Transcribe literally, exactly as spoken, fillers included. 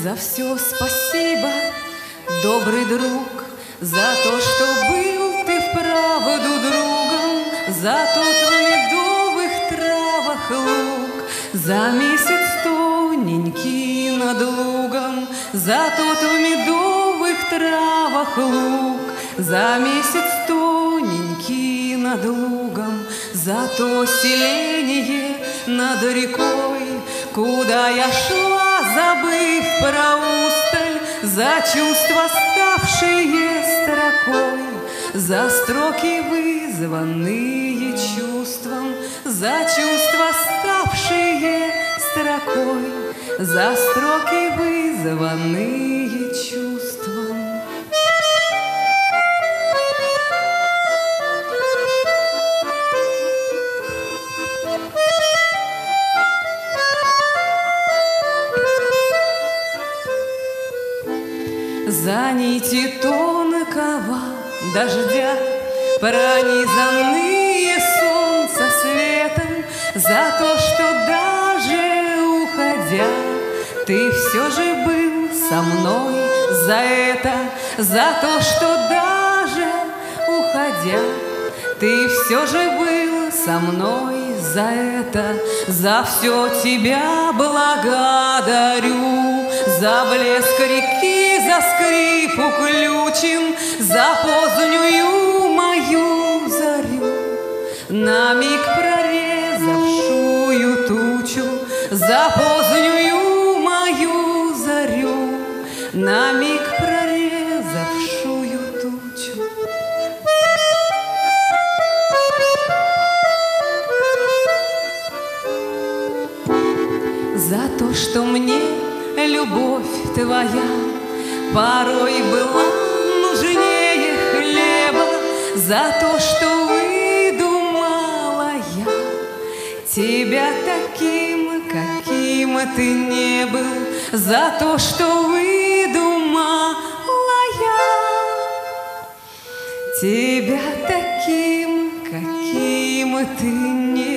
За все спасибо, добрый друг, за то, что был ты вправду другом, за тот в медовых травах луг, за месяц тоненький над лугом, за тот в медовых травах луг, за месяц тоненький над лугом, за то селение над рекой, куда я шла, забыв про усталь, за чувства, ставшие строкой, за строки, вызванные чувством, за чувства, ставшие строкой, за строки, вызванные чувством. За нити тонкого дождя, пронизанные солнца светом, за то, что даже уходя, ты все же был со мной, за это, за то, что даже уходя, ты все же был со мной, за это, за все тебя благодарю, за блеск реки, за скрип уключен, за позднюю мою зарю, на миг прорезавшую тучу, за позднюю мою зарю, на миг прорезавшую тучу. За то, что мне любовь твоя порой была нужнее хлеба, за то, что выдумала я тебя таким, каким ты не был, за то, что выдумала я тебя таким, каким ты не был.